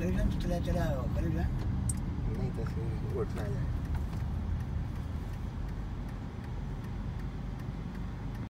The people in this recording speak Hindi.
खरीद लें तो चला चला खरीद लें नहीं तो फिर उठना जाए